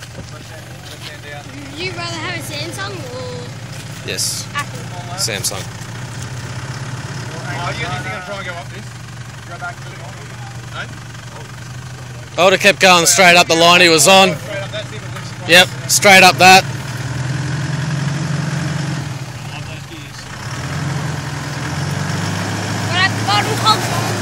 Would you rather have a Samsung or Yes, Apple? Samsung. Are you going to try and go up this? Go back a bit more? No? I would have kept going straight up the line he was on. Straight up that, see if it lifts across. Yep, straight up that. When I got the bottom console.